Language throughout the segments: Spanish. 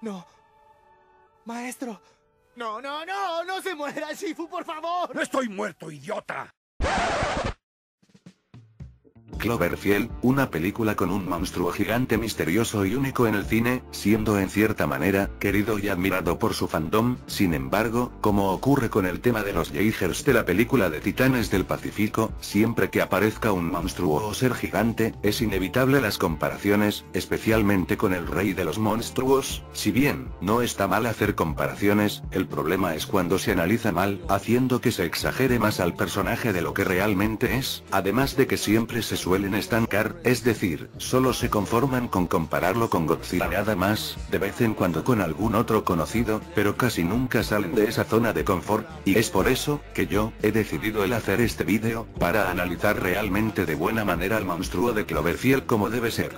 No. Maestro. No, no, no, no se muera, Shifu, por favor. ¡No estoy muerto, idiota! Cloverfield, una película con un monstruo gigante misterioso y único en el cine, siendo en cierta manera, querido y admirado por su fandom. Sin embargo, como ocurre con el tema de los Jaegers de la película de Titanes del Pacífico, siempre que aparezca un monstruo o ser gigante, es inevitable las comparaciones, especialmente con el rey de los monstruos. Si bien, no está mal hacer comparaciones, el problema es cuando se analiza mal, haciendo que se exagere más al personaje de lo que realmente es, además de que siempre se suelen estancar, es decir, solo se conforman con compararlo con Godzilla nada más, de vez en cuando con algún otro conocido, pero casi nunca salen de esa zona de confort, y es por eso, que yo, he decidido el hacer este vídeo, para analizar realmente de buena manera al monstruo de Cloverfield como debe ser.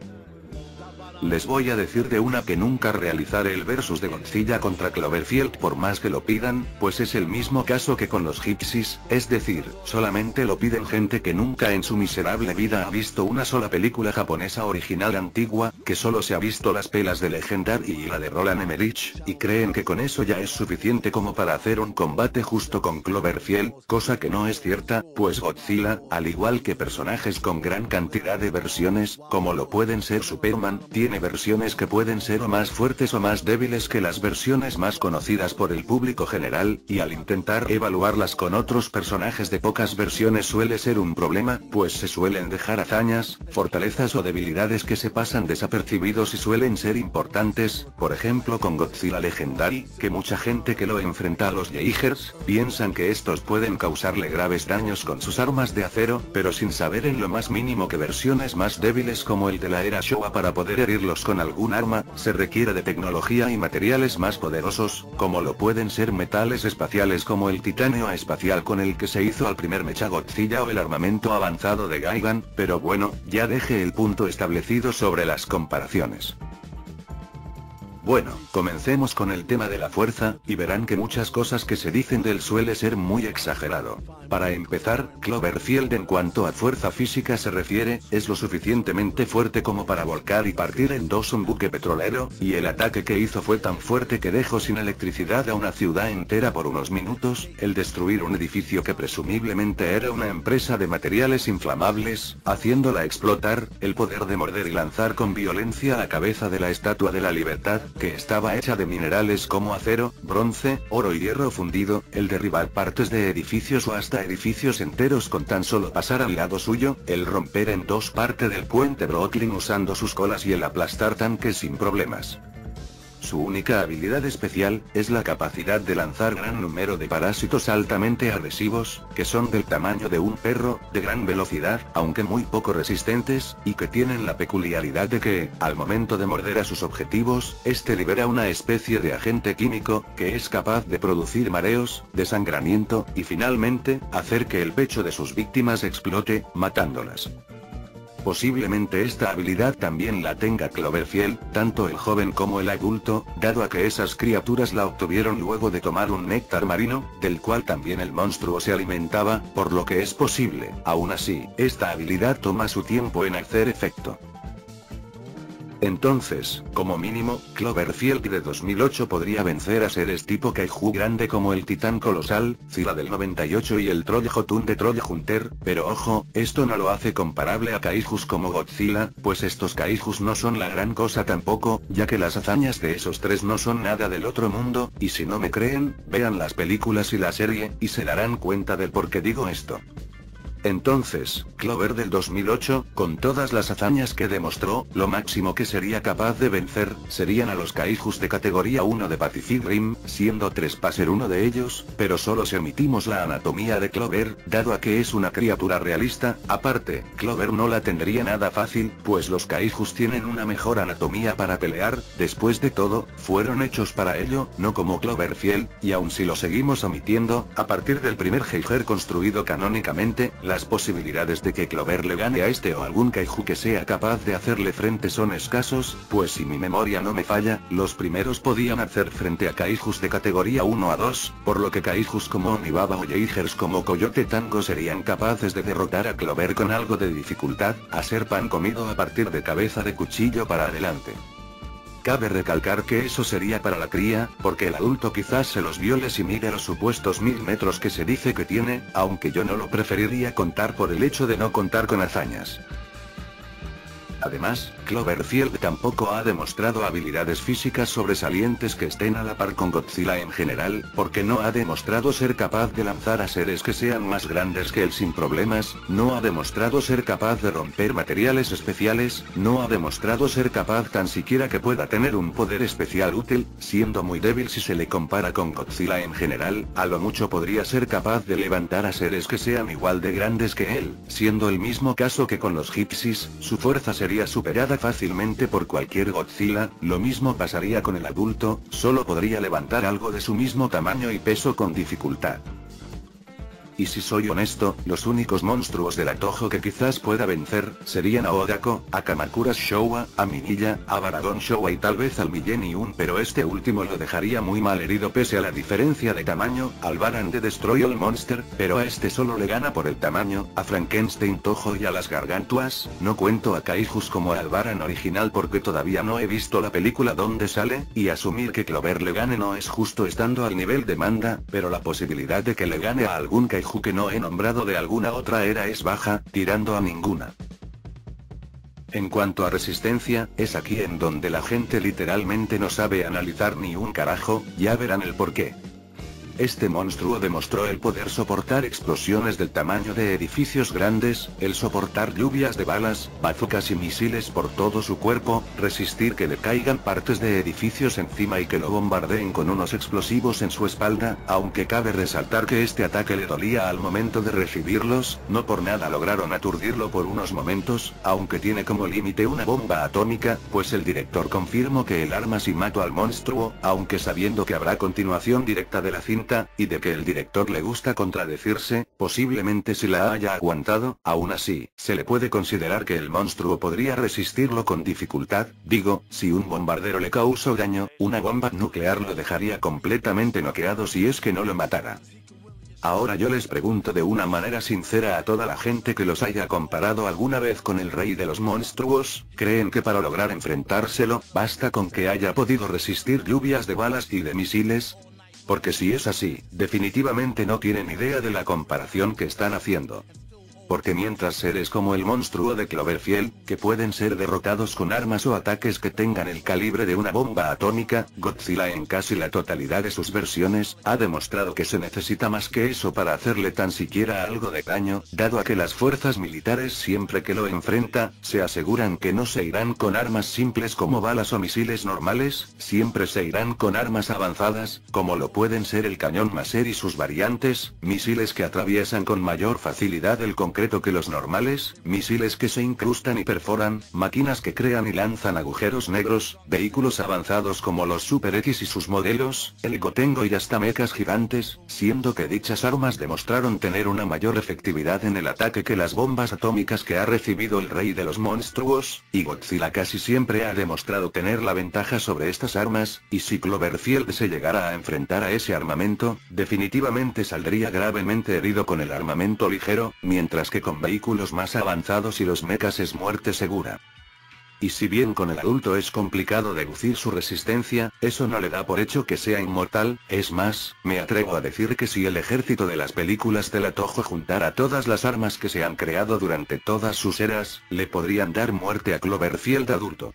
Les voy a decir de una que nunca realizaré el versus de Godzilla contra Cloverfield por más que lo pidan, pues es el mismo caso que con los Gypsies, es decir, solamente lo piden gente que nunca en su miserable vida ha visto una sola película japonesa original antigua, que solo se ha visto las pelas de Legendary y la de Roland Emmerich, y creen que con eso ya es suficiente como para hacer un combate justo con Cloverfield, cosa que no es cierta, pues Godzilla, al igual que personajes con gran cantidad de versiones, como lo pueden ser Superman, tiene versiones que pueden ser o más fuertes o más débiles que las versiones más conocidas por el público general, y al intentar evaluarlas con otros personajes de pocas versiones suele ser un problema, pues se suelen dejar hazañas, fortalezas o debilidades que se pasan desapercibidos y suelen ser importantes, por ejemplo con Godzilla Legendary, que mucha gente que lo enfrenta a los Jaegers, piensan que estos pueden causarle graves daños con sus armas de acero, pero sin saber en lo más mínimo que versiones más débiles como el de la era Showa para poder herirlos con algún arma, se requiere de tecnología y materiales más poderosos, como lo pueden ser metales espaciales como el titanio espacial con el que se hizo al primer Mechagodzilla o el armamento avanzado de Gigan, pero bueno, ya dejé el punto establecido sobre las comparaciones. Bueno, comencemos con el tema de la fuerza, y verán que muchas cosas que se dicen de él suele ser muy exagerado. Para empezar, Cloverfield en cuanto a fuerza física se refiere, es lo suficientemente fuerte como para volcar y partir en dos un buque petrolero, y el ataque que hizo fue tan fuerte que dejó sin electricidad a una ciudad entera por unos minutos, el destruir un edificio que presumiblemente era una empresa de materiales inflamables, haciéndola explotar, el poder de morder y lanzar con violencia la cabeza de la Estatua de la Libertad, que estaba hecha de minerales como acero, bronce, oro y hierro fundido, el derribar partes de edificios o hasta edificios enteros con tan solo pasar al lado suyo, el romper en dos parte del puente Brooklyn usando sus colas y el aplastar tanques sin problemas. Su única habilidad especial, es la capacidad de lanzar gran número de parásitos altamente agresivos, que son del tamaño de un perro, de gran velocidad, aunque muy poco resistentes, y que tienen la peculiaridad de que, al momento de morder a sus objetivos, este libera una especie de agente químico, que es capaz de producir mareos, desangramiento, y finalmente, hacer que el pecho de sus víctimas explote, matándolas. Posiblemente esta habilidad también la tenga Cloverfield, tanto el joven como el adulto, dado a que esas criaturas la obtuvieron luego de tomar un néctar marino, del cual también el monstruo se alimentaba, por lo que es posible. Aún así, esta habilidad toma su tiempo en hacer efecto. Entonces, como mínimo, Cloverfield de 2008 podría vencer a seres tipo Kaiju grande como el Titán Colosal, Zilla del 98 y el Troll Jotun de Troll Hunter, pero ojo, esto no lo hace comparable a Kaijus como Godzilla, pues estos Kaijus no son la gran cosa tampoco, ya que las hazañas de esos tres no son nada del otro mundo, y si no me creen, vean las películas y la serie, y se darán cuenta del por qué digo esto. Entonces, Clover del 2008, con todas las hazañas que demostró, lo máximo que sería capaz de vencer, serían a los Kaijus de categoría 1 de Pacific Rim, siendo Trespasser uno de ellos, pero solo si omitimos la anatomía de Clover, dado a que es una criatura realista. Aparte, Clover no la tendría nada fácil, pues los Kaijus tienen una mejor anatomía para pelear, después de todo, fueron hechos para ello, no como Cloverfield, y aun si lo seguimos omitiendo, a partir del primer Jaeger construido canónicamente, las posibilidades de que Clover le gane a este o algún Kaiju que sea capaz de hacerle frente son escasos, pues si mi memoria no me falla, los primeros podían hacer frente a Kaijus de categoría 1 a 2, por lo que Kaijus como Onibaba o Jaegers como Coyote Tango serían capaces de derrotar a Clover con algo de dificultad, a ser pan comido a partir de cabeza de cuchillo para adelante. Cabe recalcar que eso sería para la cría, porque el adulto quizás se los viole si mide los supuestos 1000 metros que se dice que tiene, aunque yo no lo preferiría contar por el hecho de no contar con hazañas. Además, Cloverfield tampoco ha demostrado habilidades físicas sobresalientes que estén a la par con Godzilla en general, porque no ha demostrado ser capaz de lanzar a seres que sean más grandes que él sin problemas, no ha demostrado ser capaz de romper materiales especiales, no ha demostrado ser capaz tan siquiera que pueda tener un poder especial útil, siendo muy débil si se le compara con Godzilla en general, a lo mucho podría ser capaz de levantar a seres que sean igual de grandes que él, siendo el mismo caso que con los Gypsies, su fuerza sería superada fácilmente por cualquier Godzilla, lo mismo pasaría con el adulto, solo podría levantar algo de su mismo tamaño y peso con dificultad. Y si soy honesto, los únicos monstruos del Toho que quizás pueda vencer, serían a Odako, a Kamakura Showa, a Minilla, a Baragon Showa y tal vez al Millennium, pero este último lo dejaría muy mal herido pese a la diferencia de tamaño, al Baran de Destroy All Monster, pero a este solo le gana por el tamaño, a Frankenstein Toho y a las Gargantuas, no cuento a Kaijus como al Baran original porque todavía no he visto la película donde sale, y asumir que Clover le gane no es justo estando al nivel de Manda, pero la posibilidad de que le gane a algún Kaiju que no he nombrado de alguna otra era es baja, tirando a ninguna. En cuanto a resistencia, es aquí en donde la gente literalmente no sabe analizar ni un carajo, ya verán el porqué. Este monstruo demostró el poder soportar explosiones del tamaño de edificios grandes, el soportar lluvias de balas, bazucas y misiles por todo su cuerpo, resistir que le caigan partes de edificios encima y que lo bombardeen con unos explosivos en su espalda, aunque cabe resaltar que este ataque le dolía al momento de recibirlos, no por nada lograron aturdirlo por unos momentos, aunque tiene como límite una bomba atómica, pues el director confirmó que el arma sí mató al monstruo, aunque sabiendo que habrá continuación directa de la cinta, y de que el director le gusta contradecirse, posiblemente si la haya aguantado, aún así, se le puede considerar que el monstruo podría resistirlo con dificultad, digo, si un bombardero le causó daño, una bomba nuclear lo dejaría completamente noqueado si es que no lo matara. Ahora yo les pregunto de una manera sincera a toda la gente que los haya comparado alguna vez con el rey de los monstruos, ¿creen que para lograr enfrentárselo, basta con que haya podido resistir lluvias de balas y de misiles? Porque si es así, definitivamente no tienen idea de la comparación que están haciendo. Porque mientras seres como el monstruo de Cloverfield, que pueden ser derrotados con armas o ataques que tengan el calibre de una bomba atómica, Godzilla en casi la totalidad de sus versiones, ha demostrado que se necesita más que eso para hacerle tan siquiera algo de daño, dado a que las fuerzas militares siempre que lo enfrenta, se aseguran que no se irán con armas simples como balas o misiles normales, siempre se irán con armas avanzadas, como lo pueden ser el cañón Maser y sus variantes, misiles que atraviesan con mayor facilidad el concreto que los normales, misiles que se incrustan y perforan, máquinas que crean y lanzan agujeros negros, vehículos avanzados como los Super X y sus modelos, el Gotengo y hasta mechas gigantes, siendo que dichas armas demostraron tener una mayor efectividad en el ataque que las bombas atómicas que ha recibido el rey de los monstruos, y Godzilla casi siempre ha demostrado tener la ventaja sobre estas armas, y si Cloverfield se llegara a enfrentar a ese armamento, definitivamente saldría gravemente herido con el armamento ligero, mientras que con vehículos más avanzados y los mechas es muerte segura. Y si bien con el adulto es complicado deducir su resistencia, eso no le da por hecho que sea inmortal, es más, me atrevo a decir que si el ejército de las películas del Toho juntara todas las armas que se han creado durante todas sus eras, le podrían dar muerte a Cloverfield adulto.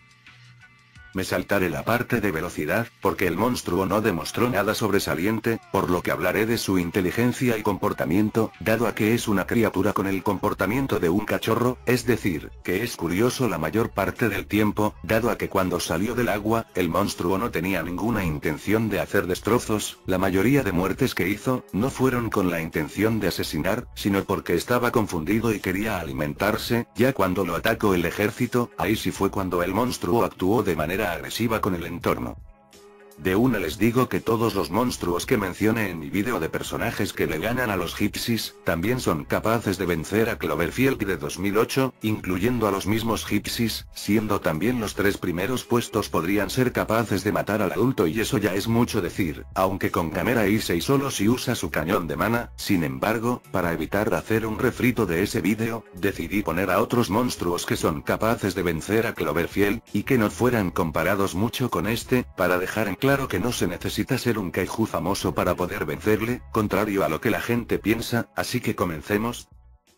Me saltaré la parte de velocidad, porque el monstruo no demostró nada sobresaliente, por lo que hablaré de su inteligencia y comportamiento, dado a que es una criatura con el comportamiento de un cachorro, es decir, que es curioso la mayor parte del tiempo, dado a que cuando salió del agua, el monstruo no tenía ninguna intención de hacer destrozos, la mayoría de muertes que hizo, no fueron con la intención de asesinar, sino porque estaba confundido y quería alimentarse, ya cuando lo atacó el ejército, ahí sí fue cuando el monstruo actuó de manera agresiva con el entorno. De una les digo que todos los monstruos que mencioné en mi vídeo de personajes que le ganan a los Gypsies, también son capaces de vencer a Cloverfield de 2008, incluyendo a los mismos Gypsies, siendo también los 3 primeros puestos podrían ser capaces de matar al adulto, y eso ya es mucho decir, aunque con cámara ISE y solo si usa su cañón de mana. Sin embargo, para evitar hacer un refrito de ese vídeo, decidí poner a otros monstruos que son capaces de vencer a Cloverfield, y que no fueran comparados mucho con este, para dejar en claro que no se necesita ser un kaiju famoso para poder vencerle, contrario a lo que la gente piensa, así que comencemos.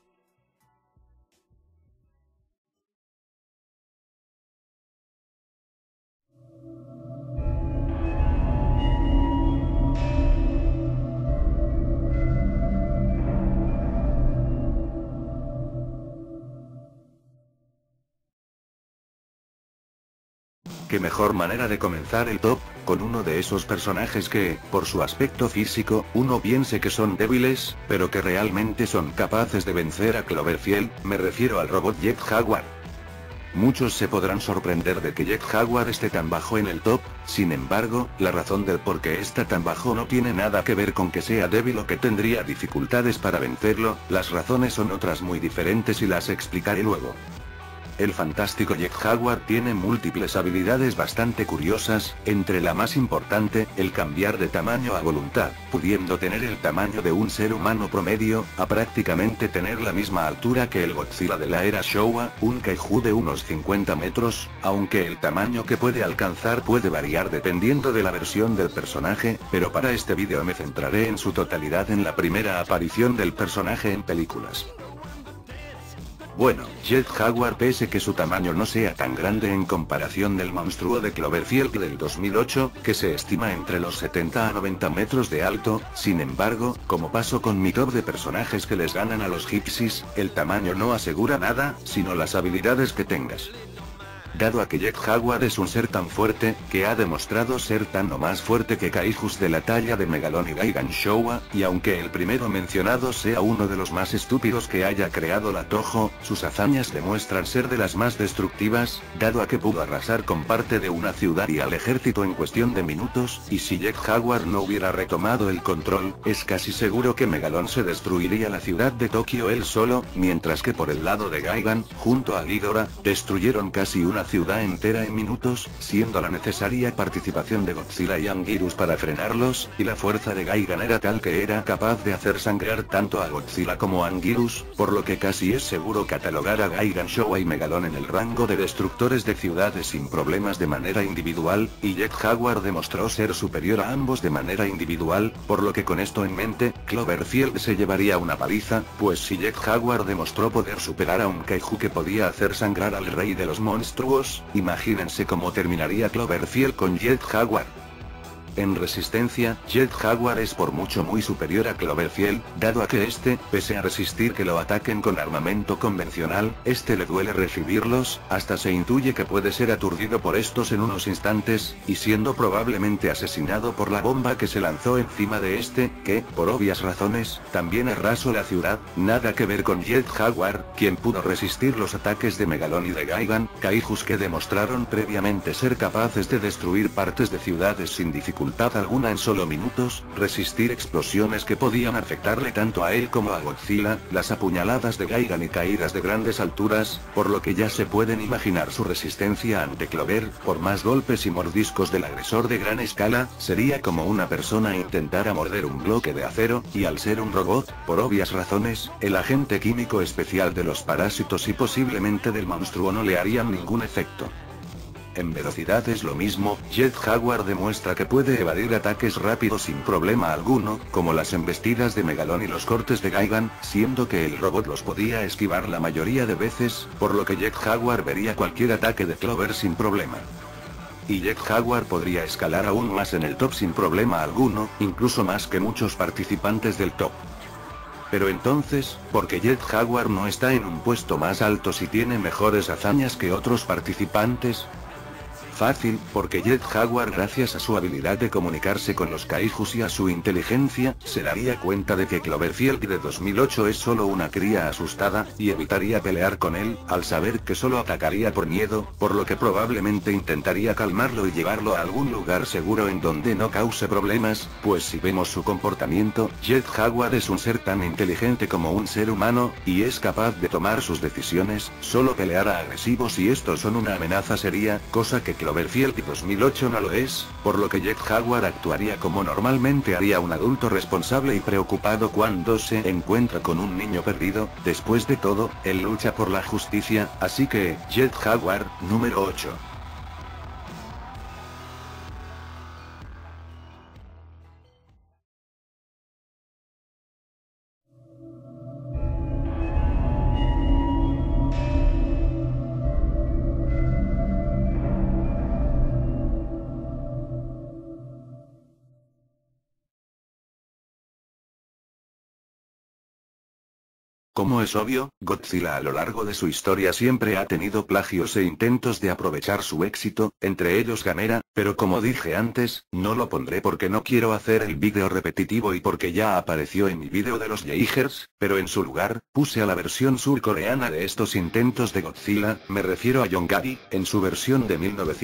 Qué mejor manera de comenzar el top, con uno de esos personajes que, por su aspecto físico, uno piense que son débiles, pero que realmente son capaces de vencer a Cloverfield. Me refiero al robot Jet Jaguar. Muchos se podrán sorprender de que Jet Jaguar esté tan bajo en el top, sin embargo, la razón del por qué está tan bajo no tiene nada que ver con que sea débil o que tendría dificultades para vencerlo, las razones son otras muy diferentes y las explicaré luego. El fantástico Jet Jaguar tiene múltiples habilidades bastante curiosas, entre la más importante, el cambiar de tamaño a voluntad, pudiendo tener el tamaño de un ser humano promedio, a prácticamente tener la misma altura que el Godzilla de la era Showa, un kaiju de unos 50 metros, aunque el tamaño que puede alcanzar puede variar dependiendo de la versión del personaje, pero para este vídeo me centraré en su totalidad en la primera aparición del personaje en películas. Bueno, Jet Jaguar, pese que su tamaño no sea tan grande en comparación del monstruo de Cloverfield del 2008, que se estima entre los 70 a 90 metros de alto, sin embargo, como pasó con mi top de personajes que les ganan a los Gypsies, el tamaño no asegura nada, sino las habilidades que tengas. Dado a que Jet Jaguar es un ser tan fuerte, que ha demostrado ser tan o más fuerte que kaijus de la talla de Megalon y Gigan Showa, y aunque el primero mencionado sea uno de los más estúpidos que haya creado la Toho, sus hazañas demuestran ser de las más destructivas, dado a que pudo arrasar con parte de una ciudad y al ejército en cuestión de minutos, y si Jet Jaguar no hubiera retomado el control, es casi seguro que Megalon se destruiría la ciudad de Tokio él solo, mientras que por el lado de Gigan, junto a Ghidorah, destruyeron casi una ciudad entera en minutos, siendo la necesaria participación de Godzilla y Anguirus para frenarlos, y la fuerza de Gigan era tal que era capaz de hacer sangrar tanto a Godzilla como a Anguirus, por lo que casi es seguro catalogar a Gigan Showa y Megalon en el rango de destructores de ciudades sin problemas de manera individual, y Jet Jaguar demostró ser superior a ambos de manera individual, por lo que con esto en mente, Cloverfield se llevaría una paliza, pues si Jet Jaguar demostró poder superar a un kaiju que podía hacer sangrar al rey de los monstruos, imagínense cómo terminaría Cloverfield con Jet Jaguar. En resistencia, Jet Jaguar es por mucho muy superior a Cloverfield, dado a que este, pese a resistir que lo ataquen con armamento convencional, le duele recibirlos, hasta se intuye que puede ser aturdido por estos en unos instantes, y siendo probablemente asesinado por la bomba que se lanzó encima de que, por obvias razones, también arrasó la ciudad. Nada que ver con Jet Jaguar, quien pudo resistir los ataques de Megalon y de Gigan, kaijus que demostraron previamente ser capaces de destruir partes de ciudades sin dificultad alguna en solo minutos, resistir explosiones que podían afectarle tanto a él como a Godzilla, las apuñaladas de Gigan y caídas de grandes alturas, por lo que ya se pueden imaginar su resistencia ante Clover. Por más golpes y mordiscos del agresor de gran escala, sería como una persona intentara morder un bloque de acero, y al ser un robot, por obvias razones, el agente químico especial de los parásitos y posiblemente del monstruo no le harían ningún efecto. En velocidad es lo mismo, Jet Jaguar demuestra que puede evadir ataques rápidos sin problema alguno, como las embestidas de Megalon y los cortes de Gigan, siendo que el robot los podía esquivar la mayoría de veces, por lo que Jet Jaguar vería cualquier ataque de Clover sin problema. Y Jet Jaguar podría escalar aún más en el top sin problema alguno, incluso más que muchos participantes del top. Pero entonces, ¿por qué Jet Jaguar no está en un puesto más alto si tiene mejores hazañas que otros participantes? Fácil, porque Jet Jaguar, gracias a su habilidad de comunicarse con los kaijus y a su inteligencia, se daría cuenta de que Cloverfield de 2008 es solo una cría asustada, y evitaría pelear con él, al saber que solo atacaría por miedo, por lo que probablemente intentaría calmarlo y llevarlo a algún lugar seguro en donde no cause problemas, pues si vemos su comportamiento, Jet Jaguar es un ser tan inteligente como un ser humano, y es capaz de tomar sus decisiones, solo peleará agresivo si estos son una amenaza seria, cosa que Cloverfield 2008 no lo es, por lo que Jet Jaguar actuaría como normalmente haría un adulto responsable y preocupado cuando se encuentra con un niño perdido. Después de todo, él lucha por la justicia, así que, Jet Jaguar, número 8. Como es obvio, Godzilla a lo largo de su historia siempre ha tenido plagios e intentos de aprovechar su éxito, entre ellos Gamera, pero como dije antes, no lo pondré porque no quiero hacer el vídeo repetitivo y porque ya apareció en mi vídeo de los Jaegers, pero en su lugar, puse a la versión surcoreana de estos intentos de Godzilla, me refiero a Yongari, en su versión de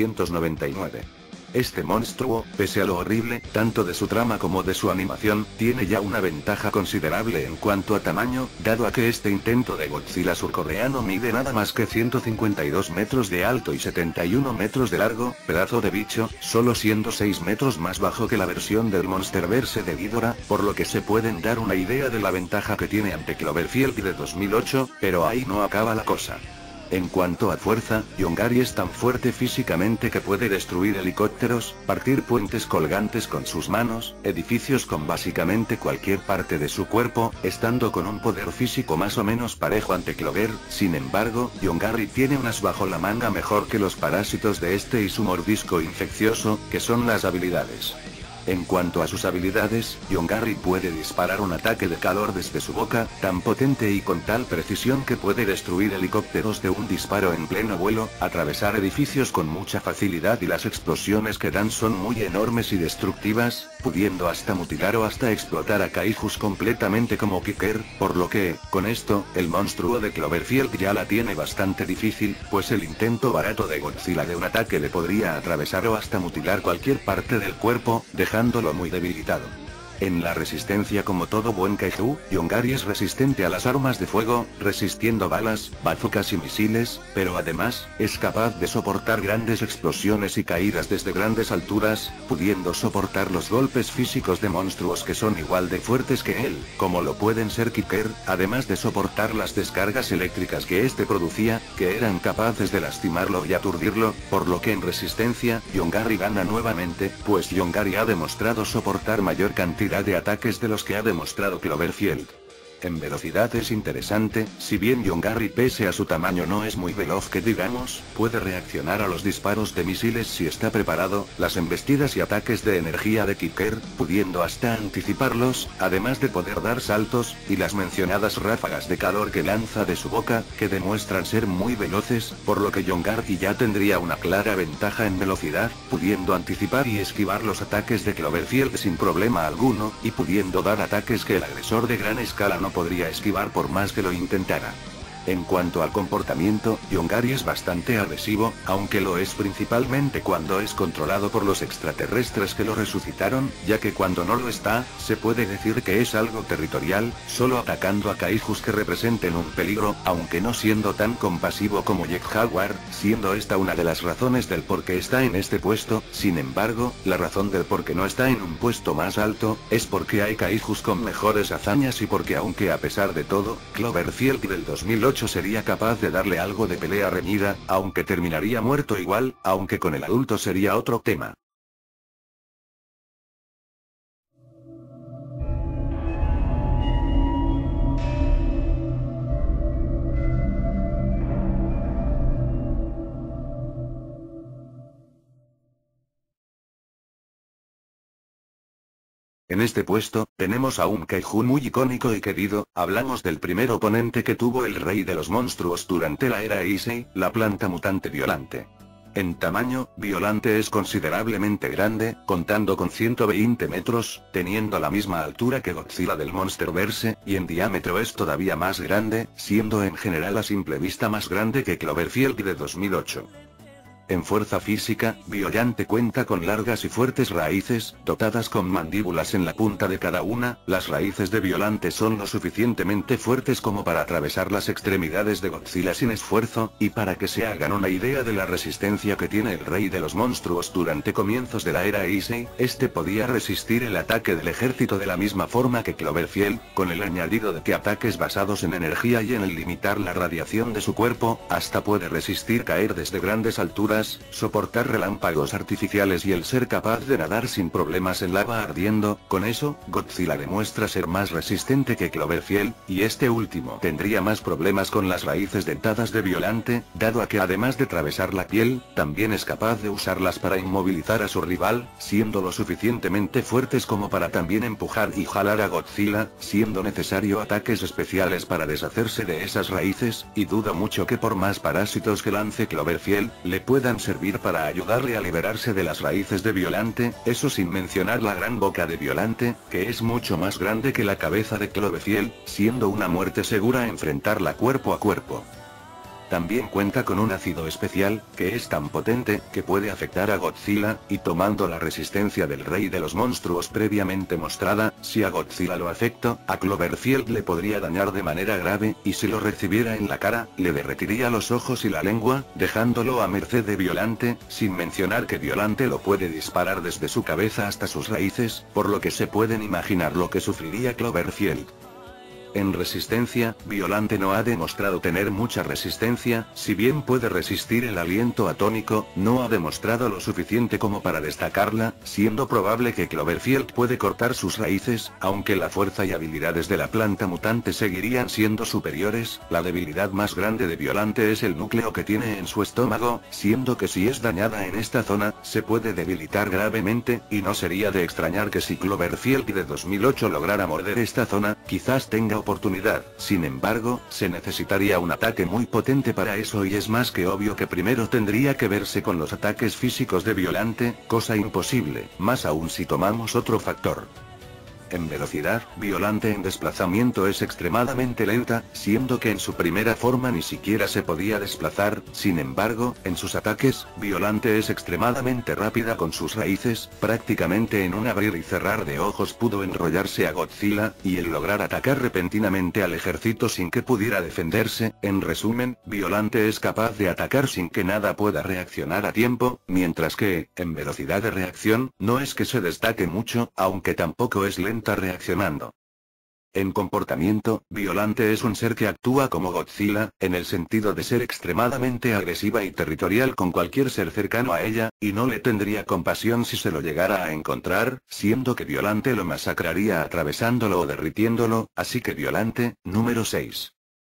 1999. Este monstruo, pese a lo horrible, tanto de su trama como de su animación, tiene ya una ventaja considerable en cuanto a tamaño, dado a que este intento de Godzilla surcoreano mide nada más que 152 metros de alto y 71 metros de largo, pedazo de bicho, solo siendo 6 metros más bajo que la versión del Monsterverse de Ghidorah, por lo que se pueden dar una idea de la ventaja que tiene ante Cloverfield de 2008, pero ahí no acaba la cosa. En cuanto a fuerza, Yongari es tan fuerte físicamente que puede destruir helicópteros, partir puentes colgantes con sus manos, edificios con básicamente cualquier parte de su cuerpo, estando con un poder físico más o menos parejo ante Clover. Sin embargo, Yongari tiene un as bajo la manga mejor que los parásitos de este y su mordisco infeccioso, que son las habilidades. En cuanto a sus habilidades, Yongari puede disparar un ataque de calor desde su boca, tan potente y con tal precisión que puede destruir helicópteros de un disparo en pleno vuelo, atravesar edificios con mucha facilidad y las explosiones que dan son muy enormes y destructivas, pudiendo hasta mutilar o hasta explotar a kaijus completamente como Kicker, por lo que, con esto, el monstruo de Cloverfield ya la tiene bastante difícil, pues el intento barato de Godzilla de un ataque le podría atravesar o hasta mutilar cualquier parte del cuerpo, dejándolo muy debilitado. En la resistencia, como todo buen kaiju, Yongari es resistente a las armas de fuego, resistiendo balas, bazucas y misiles, pero además, es capaz de soportar grandes explosiones y caídas desde grandes alturas, pudiendo soportar los golpes físicos de monstruos que son igual de fuertes que él, como lo pueden ser Kicker, además de soportar las descargas eléctricas que este producía, que eran capaces de lastimarlo y aturdirlo, por lo que en resistencia, Yongari gana nuevamente, pues Yongari ha demostrado soportar mayor cantidad de ataques de los que ha demostrado Cloverfield. En velocidad es interesante, si bien Yongari pese a su tamaño no es muy veloz que digamos, puede reaccionar a los disparos de misiles si está preparado, las embestidas y ataques de energía de Kicker, pudiendo hasta anticiparlos, además de poder dar saltos, y las mencionadas ráfagas de calor que lanza de su boca, que demuestran ser muy veloces, por lo que Yongari ya tendría una clara ventaja en velocidad, pudiendo anticipar y esquivar los ataques de Cloverfield sin problema alguno, y pudiendo dar ataques que el agresor de gran escala no podría esquivar por más que lo intentara. En cuanto al comportamiento, Yongari es bastante agresivo, aunque lo es principalmente cuando es controlado por los extraterrestres que lo resucitaron, ya que cuando no lo está, se puede decir que es algo territorial, solo atacando a kaijus que representen un peligro, aunque no siendo tan compasivo como Jet Jaguar, siendo esta una de las razones del por qué está en este puesto. Sin embargo, la razón del por qué no está en un puesto más alto, es porque hay kaijus con mejores hazañas y porque aunque a pesar de todo, Cloverfield del 2008 sería capaz de darle algo de pelea reñida, aunque terminaría muerto igual, aunque con el adulto sería otro tema. En este puesto, tenemos a un kaiju muy icónico y querido, hablamos del primer oponente que tuvo el rey de los monstruos durante la era Heisei, la planta mutante violante. En tamaño, Violante es considerablemente grande, contando con 120 metros, teniendo la misma altura que Godzilla del Monsterverse, y en diámetro es todavía más grande, siendo en general a simple vista más grande que Cloverfield de 2008. En fuerza física, Violante cuenta con largas y fuertes raíces, dotadas con mandíbulas en la punta de cada una. Las raíces de Violante son lo suficientemente fuertes como para atravesar las extremidades de Godzilla sin esfuerzo, y para que se hagan una idea de la resistencia que tiene el rey de los monstruos durante comienzos de la era Heisei, este podía resistir el ataque del ejército de la misma forma que Cloverfield, con el añadido de que ataques basados en energía y en el limitar la radiación de su cuerpo, hasta puede resistir caer desde grandes alturas, soportar relámpagos artificiales y el ser capaz de nadar sin problemas en lava ardiendo. Con eso, Godzilla demuestra ser más resistente que Cloverfield, y este último tendría más problemas con las raíces dentadas de Violante, dado a que además de atravesar la piel, también es capaz de usarlas para inmovilizar a su rival, siendo lo suficientemente fuertes como para también empujar y jalar a Godzilla, siendo necesario ataques especiales para deshacerse de esas raíces, y dudo mucho que por más parásitos que lance Cloverfield, le puedan servir para ayudarle a liberarse de las raíces de Violante, eso sin mencionar la gran boca de Violante, que es mucho más grande que la cabeza de Cloverfield, siendo una muerte segura enfrentarla cuerpo a cuerpo. También cuenta con un ácido especial, que es tan potente, que puede afectar a Godzilla, y tomando la resistencia del rey de los monstruos previamente mostrada, si a Godzilla lo afecta, a Cloverfield le podría dañar de manera grave, y si lo recibiera en la cara, le derretiría los ojos y la lengua, dejándolo a merced de Violante, sin mencionar que Violante lo puede disparar desde su cabeza hasta sus raíces, por lo que se pueden imaginar lo que sufriría Cloverfield. En resistencia, Violante no ha demostrado tener mucha resistencia, si bien puede resistir el aliento atónico, no ha demostrado lo suficiente como para destacarla, siendo probable que Cloverfield puede cortar sus raíces, aunque la fuerza y habilidades de la planta mutante seguirían siendo superiores. La debilidad más grande de Violante es el núcleo que tiene en su estómago, siendo que si es dañada en esta zona, se puede debilitar gravemente, y no sería de extrañar que si Cloverfield de 2008 lograra morder esta zona, quizás tenga oportunidad. Sin embargo, se necesitaría un ataque muy potente para eso, y es más que obvio que primero tendría que verse con los ataques físicos de Violante, cosa imposible, más aún si tomamos otro factor. En velocidad, Violante en desplazamiento es extremadamente lenta, siendo que en su primera forma ni siquiera se podía desplazar. Sin embargo, en sus ataques, Violante es extremadamente rápida con sus raíces, prácticamente en un abrir y cerrar de ojos pudo enrollarse a Godzilla, y el lograr atacar repentinamente al ejército sin que pudiera defenderse. En resumen, Violante es capaz de atacar sin que nada pueda reaccionar a tiempo, mientras que, en velocidad de reacción, no es que se destaque mucho, aunque tampoco es lenta reaccionando. En comportamiento, Violante es un ser que actúa como Godzilla, en el sentido de ser extremadamente agresiva y territorial con cualquier ser cercano a ella, y no le tendría compasión si se lo llegara a encontrar, siendo que Violante lo masacraría atravesándolo o derritiéndolo. Así que Violante, número 6.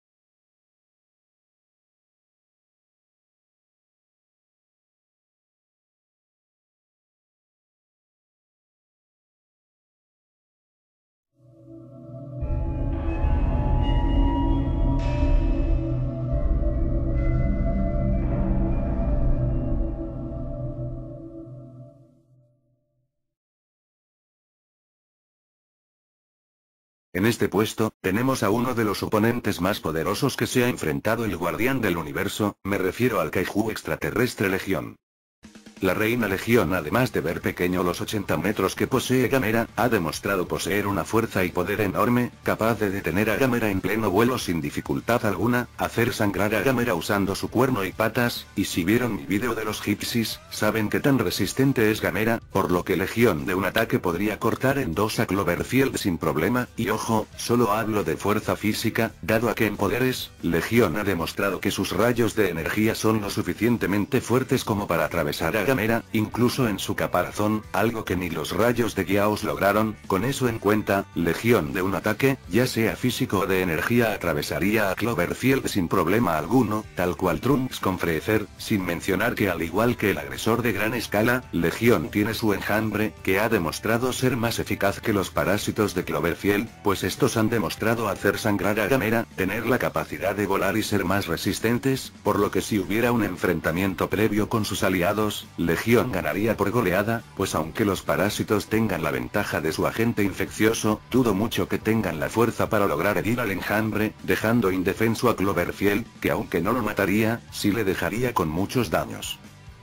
En este puesto, tenemos a uno de los oponentes más poderosos que se ha enfrentado el Guardián del Universo, me refiero al Kaiju extraterrestre Legión. La reina Legión, además de ver pequeño los 80 metros que posee Gamera, ha demostrado poseer una fuerza y poder enorme, capaz de detener a Gamera en pleno vuelo sin dificultad alguna, hacer sangrar a Gamera usando su cuerno y patas, y si vieron mi vídeo de los Gypsies, saben que tan resistente es Gamera, por lo que Legión de un ataque podría cortar en dos a Cloverfield sin problema, y ojo, solo hablo de fuerza física, dado a que en poderes, Legión ha demostrado que sus rayos de energía son lo suficientemente fuertes como para atravesar a Gamera Gamera, incluso en su caparazón, algo que ni los rayos de Gyaos lograron. Con eso en cuenta, Legión de un ataque, ya sea físico o de energía, atravesaría a Cloverfield sin problema alguno, tal cual Trunks con Freezer, sin mencionar que al igual que el agresor de gran escala, Legión tiene su enjambre, que ha demostrado ser más eficaz que los parásitos de Cloverfield, pues estos han demostrado hacer sangrar a Gamera, tener la capacidad de volar y ser más resistentes, por lo que si hubiera un enfrentamiento previo con sus aliados, Legión ganaría por goleada, pues aunque los parásitos tengan la ventaja de su agente infeccioso, dudo mucho que tengan la fuerza para lograr herir al enjambre, dejando indefenso a Cloverfield, que aunque no lo mataría, sí le dejaría con muchos daños.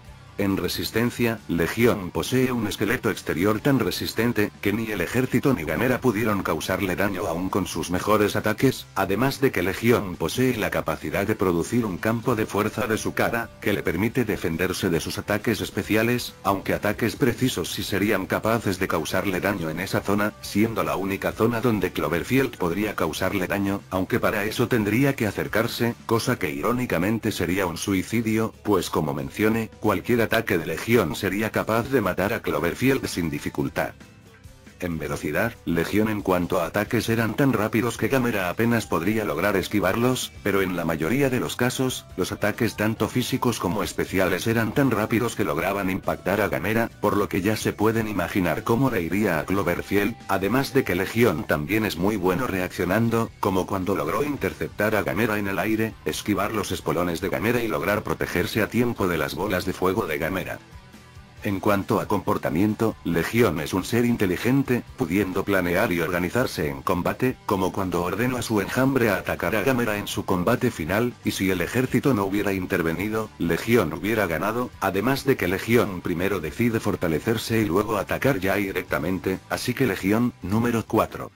En resistencia, Legión posee un esqueleto exterior tan resistente, que ni el ejército ni Gamera pudieron causarle daño aún con sus mejores ataques, además de que Legión posee la capacidad de producir un campo de fuerza de su cara, que le permite defenderse de sus ataques especiales, aunque ataques precisos sí serían capaces de causarle daño en esa zona, siendo la única zona donde Cloverfield podría causarle daño, aunque para eso tendría que acercarse, cosa que irónicamente sería un suicidio, pues como mencioné, cualquier ataque de Legión sería capaz de matar a Cloverfield sin dificultad. En velocidad, Legión en cuanto a ataques eran tan rápidos que Gamera apenas podría lograr esquivarlos, pero en la mayoría de los casos, los ataques tanto físicos como especiales eran tan rápidos que lograban impactar a Gamera, por lo que ya se pueden imaginar cómo le iría a Cloverfield, además de que Legión también es muy bueno reaccionando, como cuando logró interceptar a Gamera en el aire, esquivar los espolones de Gamera y lograr protegerse a tiempo de las bolas de fuego de Gamera. En cuanto a comportamiento, Legión es un ser inteligente, pudiendo planear y organizarse en combate, como cuando ordenó a su enjambre a atacar a Gamera en su combate final, y si el ejército no hubiera intervenido, Legión hubiera ganado, además de que Legión primero decide fortalecerse y luego atacar ya directamente, así que Legión, número 4.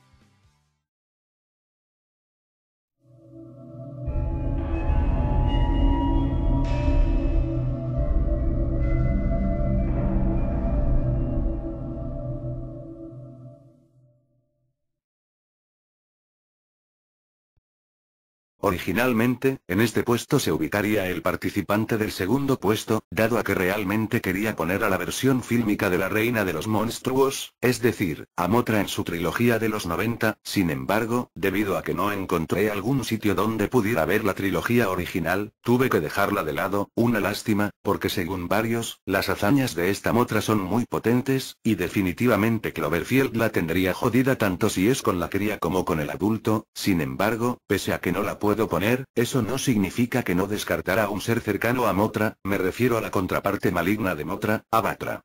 Originalmente, en este puesto se ubicaría el participante del segundo puesto, dado a que realmente quería poner a la versión fílmica de la Reina de los Monstruos, es decir, a Mothra en su trilogía de los 90, sin embargo, debido a que no encontré algún sitio donde pudiera ver la trilogía original, tuve que dejarla de lado, una lástima, porque según varios, las hazañas de esta Mothra son muy potentes, y definitivamente Cloverfield la tendría jodida tanto si es con la cría como con el adulto. Sin embargo, pese a que no la puedo poner, eso no significa que no descartara a un ser cercano a Mothra, me refiero a la contraparte maligna de Mothra, a Batra.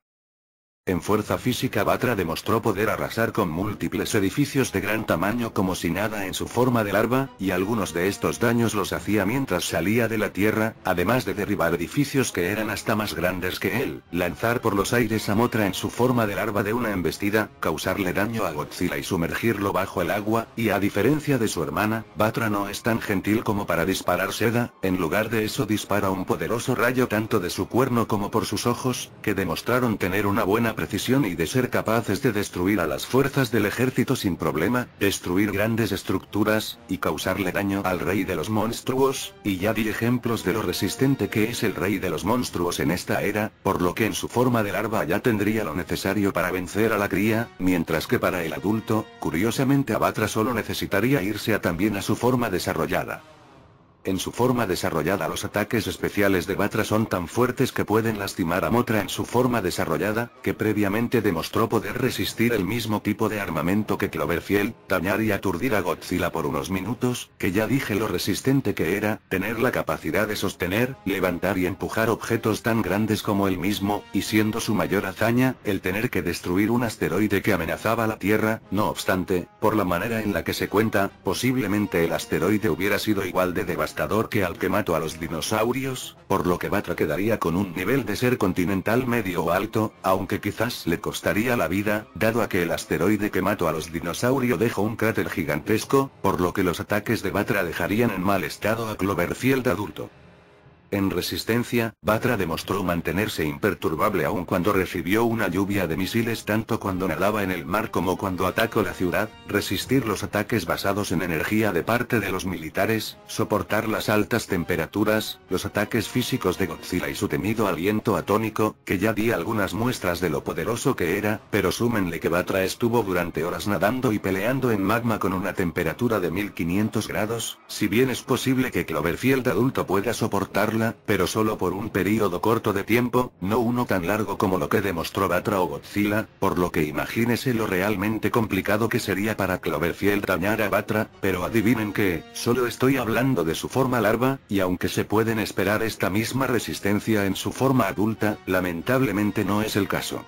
En fuerza física Batra demostró poder arrasar con múltiples edificios de gran tamaño como si nada en su forma de larva, y algunos de estos daños los hacía mientras salía de la tierra, además de derribar edificios que eran hasta más grandes que él, lanzar por los aires a Mothra en su forma de larva de una embestida, causarle daño a Godzilla y sumergirlo bajo el agua, y a diferencia de su hermana, Batra no es tan gentil como para disparar seda, en lugar de eso dispara un poderoso rayo tanto de su cuerno como por sus ojos, que demostraron tener una buena precisión y de ser capaces de destruir a las fuerzas del ejército sin problema, destruir grandes estructuras, y causarle daño al rey de los monstruos, y ya di ejemplos de lo resistente que es el rey de los monstruos en esta era, por lo que en su forma de larva ya tendría lo necesario para vencer a la cría, mientras que para el adulto, curiosamente a Batra solo necesitaría irse a también a su forma desarrollada. En su forma desarrollada los ataques especiales de Batra son tan fuertes que pueden lastimar a Mothra en su forma desarrollada, que previamente demostró poder resistir el mismo tipo de armamento que Cloverfield, dañar y aturdir a Godzilla por unos minutos, que ya dije lo resistente que era, tener la capacidad de sostener, levantar y empujar objetos tan grandes como él mismo, y siendo su mayor hazaña, el tener que destruir un asteroide que amenazaba la Tierra. No obstante, por la manera en la que se cuenta, posiblemente el asteroide hubiera sido igual de devastador que al que mató a los dinosaurios, por lo que Batra quedaría con un nivel de ser continental medio o alto, aunque quizás le costaría la vida, dado a que el asteroide que mató a los dinosaurios dejó un cráter gigantesco, por lo que los ataques de Batra dejarían en mal estado a Cloverfield adulto. En resistencia, Batra demostró mantenerse imperturbable aun cuando recibió una lluvia de misiles tanto cuando nadaba en el mar como cuando atacó la ciudad, resistir los ataques basados en energía de parte de los militares, soportar las altas temperaturas, los ataques físicos de Godzilla y su temido aliento atónico, que ya di algunas muestras de lo poderoso que era, pero súmenle que Batra estuvo durante horas nadando y peleando en magma con una temperatura de 1500 grados, si bien es posible que Cloverfield adulto pueda soportarlo, pero solo por un período corto de tiempo, no uno tan largo como lo que demostró Batra o Godzilla, por lo que imagínese lo realmente complicado que sería para Cloverfield dañar a Batra, pero adivinen que, solo estoy hablando de su forma larva, y aunque se pueden esperar esta misma resistencia en su forma adulta, lamentablemente no es el caso.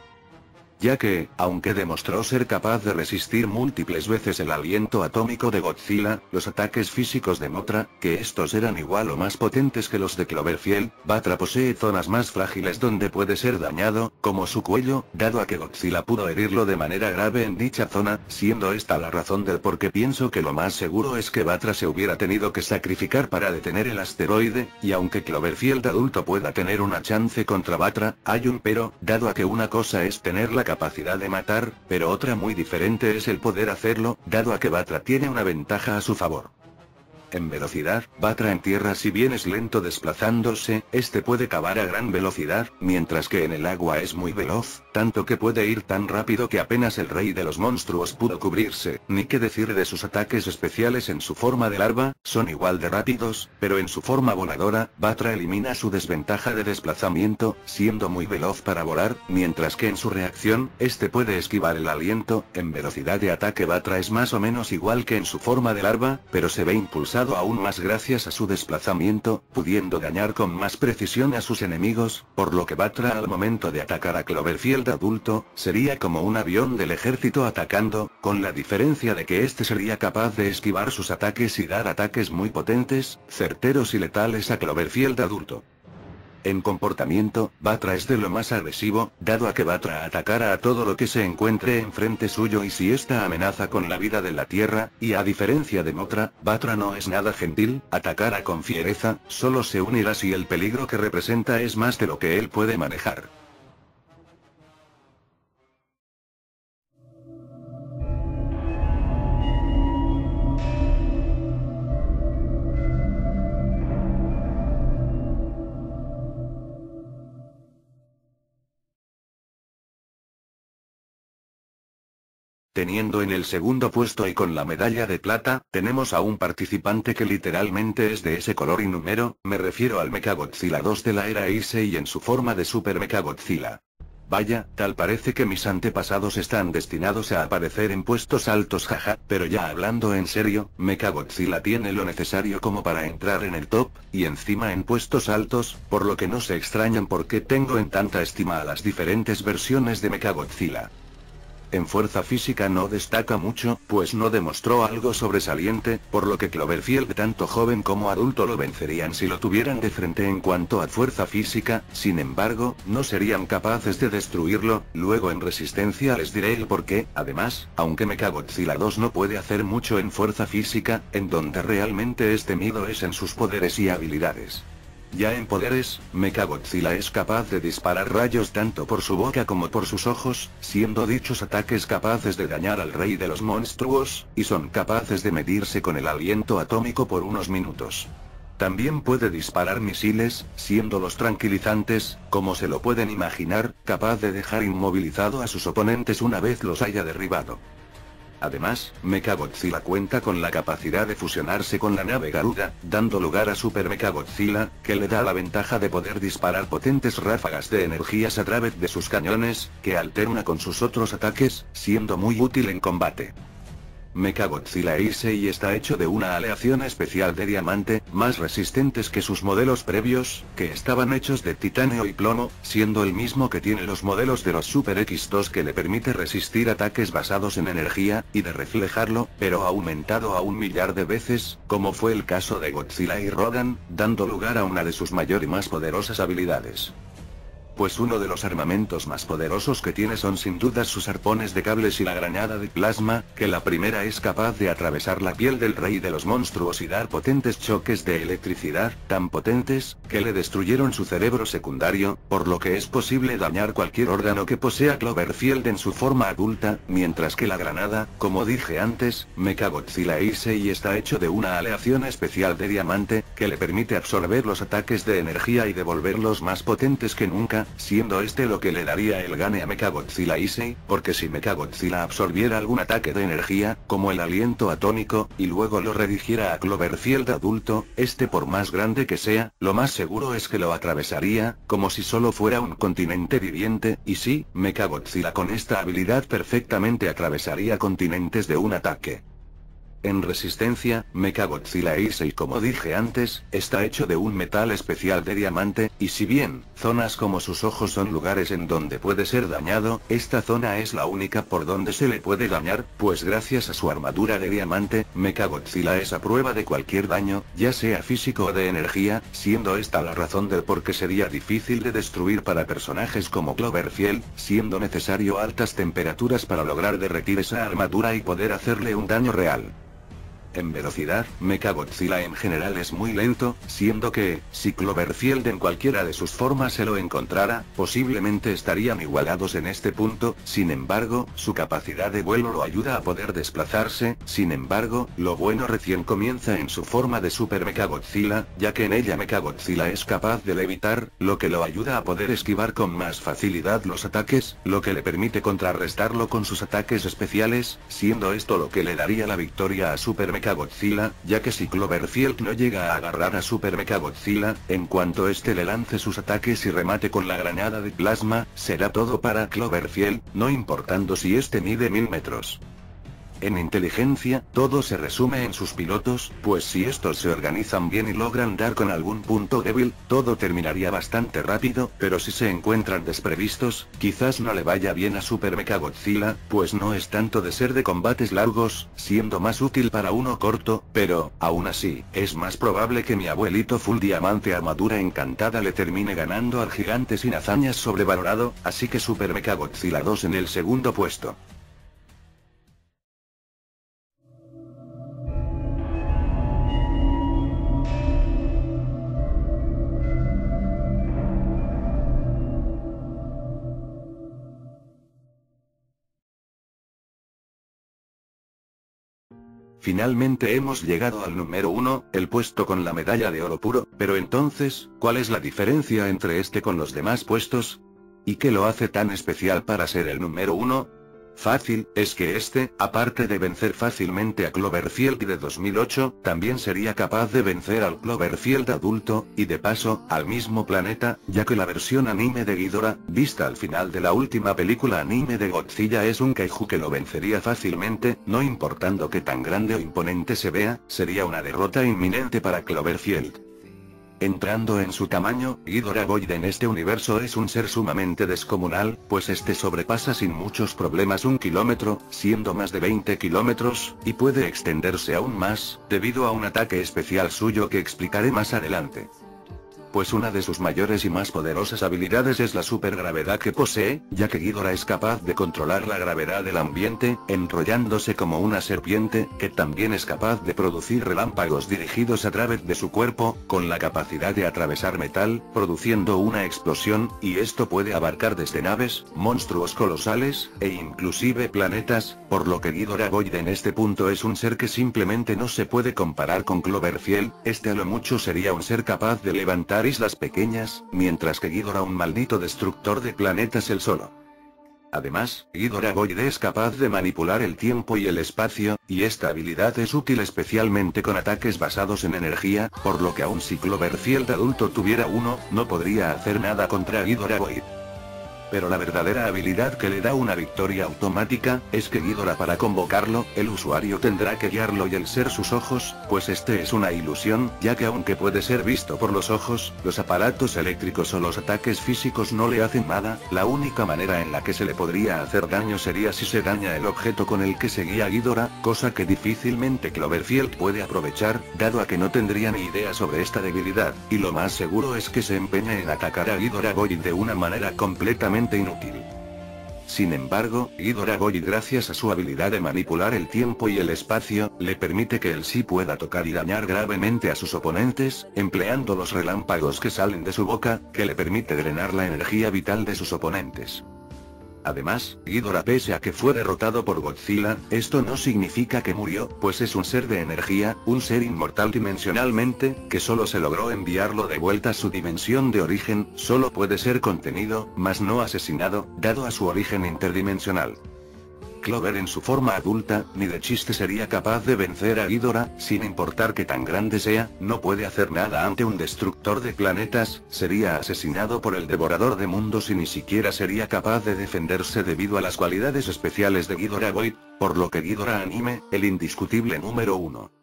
Ya que, aunque demostró ser capaz de resistir múltiples veces el aliento atómico de Godzilla, los ataques físicos de Mothra, que estos eran igual o más potentes que los de Cloverfield, Batra posee zonas más frágiles donde puede ser dañado, como su cuello, dado a que Godzilla pudo herirlo de manera grave en dicha zona, siendo esta la razón del por qué pienso que lo más seguro es que Batra se hubiera tenido que sacrificar para detener el asteroide, y aunque Cloverfield adulto pueda tener una chance contra Batra, hay un pero, dado a que una cosa es tener la capacidad de matar, pero otra muy diferente es el poder hacerlo, dado a que Batra tiene una ventaja a su favor. En velocidad, Batra en tierra si bien es lento desplazándose, este puede cavar a gran velocidad, mientras que en el agua es muy veloz, tanto que puede ir tan rápido que apenas el rey de los monstruos pudo cubrirse, ni qué decir de sus ataques especiales en su forma de larva, son igual de rápidos, pero en su forma voladora, Batra elimina su desventaja de desplazamiento, siendo muy veloz para volar, mientras que en su reacción, este puede esquivar el aliento, en velocidad de ataque Batra es más o menos igual que en su forma de larva, pero se ve impulsado aún más gracias a su desplazamiento, pudiendo dañar con más precisión a sus enemigos, por lo que Batra al momento de atacar a Cloverfield adulto, sería como un avión del ejército atacando, con la diferencia de que este sería capaz de esquivar sus ataques y dar ataques muy potentes, certeros y letales a Cloverfield adulto. En comportamiento, Batra es de lo más agresivo, dado a que Batra atacará a todo lo que se encuentre enfrente suyo y si esta amenaza con la vida de la Tierra, y a diferencia de Mothra, Batra no es nada gentil, atacará con fiereza, solo se unirá si el peligro que representa es más de lo que él puede manejar. Teniendo en el segundo puesto y con la medalla de plata, tenemos a un participante que literalmente es de ese color y número, me refiero al Mechagodzilla 2 de la era Heisei en su forma de Super Mechagodzilla. Vaya, tal parece que mis antepasados están destinados a aparecer en puestos altos jaja, pero ya hablando en serio, Mechagodzilla tiene lo necesario como para entrar en el top, y encima en puestos altos, por lo que no se extrañan por qué tengo en tanta estima a las diferentes versiones de Mechagodzilla. En fuerza física no destaca mucho, pues no demostró algo sobresaliente, por lo que Cloverfield tanto joven como adulto lo vencerían si lo tuvieran de frente en cuanto a fuerza física, sin embargo, no serían capaces de destruirlo, luego en resistencia les diré el porqué, además, aunque Mechagodzilla 2 no puede hacer mucho en fuerza física, en donde realmente es temido es en sus poderes y habilidades. Ya en poderes, Mechagodzilla es capaz de disparar rayos tanto por su boca como por sus ojos, siendo dichos ataques capaces de dañar al rey de los monstruos, y son capaces de medirse con el aliento atómico por unos minutos. También puede disparar misiles, siendo los tranquilizantes, como se lo pueden imaginar, capaz de dejar inmovilizado a sus oponentes una vez los haya derribado. Además, Mechagodzilla cuenta con la capacidad de fusionarse con la nave Garuda, dando lugar a Super Mechagodzilla, que le da la ventaja de poder disparar potentes ráfagas de energías a través de sus cañones, que alterna con sus otros ataques, siendo muy útil en combate. Mechagodzilla Heisei está hecho de una aleación especial de diamante, más resistentes que sus modelos previos, que estaban hechos de titanio y plomo, siendo el mismo que tiene los modelos de los Super X2 que le permite resistir ataques basados en energía, y de reflejarlo, pero aumentado a 1 millar de veces, como fue el caso de Godzilla y Rodan, dando lugar a una de sus mayor y más poderosas habilidades. pues uno de los armamentos más poderosos que tiene son sin duda sus arpones de cables y la granada de plasma, que la primera es capaz de atravesar la piel del rey de los monstruos y dar potentes choques de electricidad, tan potentes, que le destruyeron su cerebro secundario, por lo que es posible dañar cualquier órgano que posea Cloverfield en su forma adulta, mientras que la granada, como dije antes, Mechagodzilla Heisei está hecho de una aleación especial de diamante, que le permite absorber los ataques de energía y devolverlos más potentes que nunca, siendo este lo que le daría el gane a Mechagodzilla Heisei, porque si Mechagodzilla absorbiera algún ataque de energía, como el aliento atómico, y luego lo redirigiera a Cloverfield adulto, este por más grande que sea, lo más seguro es que lo atravesaría, como si solo fuera un continente viviente, y sí, Mechagodzilla con esta habilidad perfectamente atravesaría continentes de un ataque. En resistencia, Mechagodzilla Heisei, como dije antes, está hecho de un metal especial de diamante, y si bien, zonas como sus ojos son lugares en donde puede ser dañado, esta zona es la única por donde se le puede dañar, pues gracias a su armadura de diamante, Mechagodzilla es a prueba de cualquier daño, ya sea físico o de energía, siendo esta la razón del por qué sería difícil de destruir para personajes como Cloverfield, siendo necesario altas temperaturas para lograr derretir esa armadura y poder hacerle un daño real. En velocidad, Mechagodzilla en general es muy lento, siendo que, si Cloverfield en cualquiera de sus formas se lo encontrara, posiblemente estarían igualados en este punto, sin embargo, su capacidad de vuelo lo ayuda a poder desplazarse, sin embargo, lo bueno recién comienza en su forma de Super Mechagodzilla, ya que en ella Mechagodzilla es capaz de levitar, lo que lo ayuda a poder esquivar con más facilidad los ataques, lo que le permite contrarrestarlo con sus ataques especiales, siendo esto lo que le daría la victoria a Super Mechagodzilla, ya que si Cloverfield no llega a agarrar a Super Mechagodzilla, en cuanto este le lance sus ataques y remate con la granada de plasma, será todo para Cloverfield, no importando si este mide 1000 metros. En inteligencia, todo se resume en sus pilotos, pues si estos se organizan bien y logran dar con algún punto débil, todo terminaría bastante rápido, pero si se encuentran desprevistos, quizás no le vaya bien a Super Mechagodzilla, pues no es tanto de ser de combates largos, siendo más útil para uno corto, pero, aún así, es más probable que mi abuelito Full Diamante Armadura Encantada le termine ganando al gigante sin hazañas sobrevalorado, así que Super Mechagodzilla 2 en el segundo puesto. Finalmente hemos llegado al número 1, el puesto con la medalla de oro puro, pero entonces, ¿cuál es la diferencia entre este con los demás puestos? ¿Y qué lo hace tan especial para ser el número 1? Fácil, es que este, aparte de vencer fácilmente a Cloverfield de 2008, también sería capaz de vencer al Cloverfield adulto, y de paso, al mismo planeta, ya que la versión anime de Ghidorah, vista al final de la última película anime de Godzilla es un kaiju que lo vencería fácilmente, no importando que tan grande o imponente se vea, sería una derrota inminente para Cloverfield. Entrando en su tamaño, Ghidorah Void en este universo es un ser sumamente descomunal, pues este sobrepasa sin muchos problemas 1 kilómetro, siendo más de 20 kilómetros, y puede extenderse aún más, debido a un ataque especial suyo que explicaré más adelante. Pues una de sus mayores y más poderosas habilidades es la supergravedad que posee, ya que Ghidorah es capaz de controlar la gravedad del ambiente, enrollándose como una serpiente, que también es capaz de producir relámpagos dirigidos a través de su cuerpo, con la capacidad de atravesar metal, produciendo una explosión, y esto puede abarcar desde naves, monstruos colosales, e inclusive planetas, por lo que Ghidorah Void en este punto es un ser que simplemente no se puede comparar con Cloverfield, este a lo mucho sería un ser capaz de levantar islas pequeñas, mientras que Ghidorah un maldito destructor de planetas él solo. Además, Ghidorah Void es capaz de manipular el tiempo y el espacio, y esta habilidad es útil especialmente con ataques basados en energía, por lo que aun si Cloverfield adulto tuviera uno, no podría hacer nada contra Ghidorah Void. Pero la verdadera habilidad que le da una victoria automática, es que Ghidorah para convocarlo, el usuario tendrá que guiarlo y el ser sus ojos, pues este es una ilusión, ya que aunque puede ser visto por los ojos, los aparatos eléctricos o los ataques físicos no le hacen nada. La única manera en la que se le podría hacer daño sería si se daña el objeto con el que se guía Ghidorah, cosa que difícilmente Cloverfield puede aprovechar, dado a que no tendría ni idea sobre esta debilidad, y lo más seguro es que se empeñe en atacar a Ghidorah Boy de una manera completamente inútil. Sin embargo, Ghidorah Boy, gracias a su habilidad de manipular el tiempo y el espacio, le permite que él sí pueda tocar y dañar gravemente a sus oponentes, empleando los relámpagos que salen de su boca, que le permite drenar la energía vital de sus oponentes. Además, Ghidorah, pese a que fue derrotado por Godzilla, esto no significa que murió, pues es un ser de energía, un ser inmortal dimensionalmente, que solo se logró enviarlo de vuelta a su dimensión de origen, solo puede ser contenido, mas no asesinado, dado a su origen interdimensional. Clover en su forma adulta, ni de chiste sería capaz de vencer a Ghidorah, sin importar que tan grande sea, no puede hacer nada ante un destructor de planetas, sería asesinado por el devorador de mundos y ni siquiera sería capaz de defenderse debido a las cualidades especiales de Ghidorah Boy, por lo que Ghidorah Anime, el indiscutible número 1.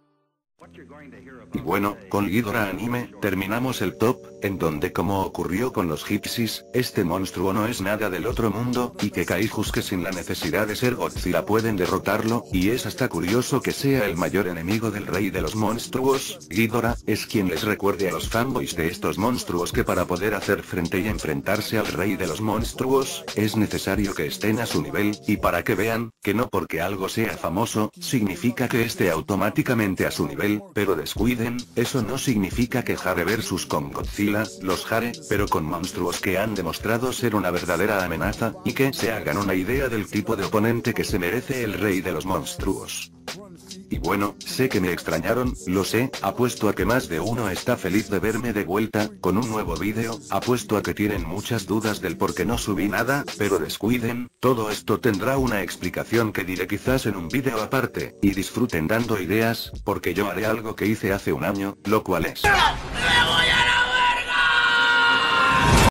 Y bueno, con Ghidorah Anime, terminamos el top, en donde, como ocurrió con los Gypsies, este monstruo no es nada del otro mundo, y que kaijus que sin la necesidad de ser Godzilla pueden derrotarlo, y es hasta curioso que sea el mayor enemigo del rey de los monstruos. Ghidorah es quien les recuerde a los fanboys de estos monstruos que para poder hacer frente y enfrentarse al rey de los monstruos, es necesario que estén a su nivel, y para que vean, que no porque algo sea famoso, significa que esté automáticamente a su nivel, pero descuiden, eso no significa que Jare vs con Godzilla, los Jare, pero con monstruos que han demostrado ser una verdadera amenaza, y que se hagan una idea del tipo de oponente que se merece el rey de los monstruos. Y bueno, sé que me extrañaron, lo sé, apuesto a que más de uno está feliz de verme de vuelta, con un nuevo vídeo, apuesto a que tienen muchas dudas del por qué no subí nada, pero descuiden, todo esto tendrá una explicación que diré quizás en un vídeo aparte, y disfruten dando ideas, porque yo haré algo que hice hace un año, lo cual es...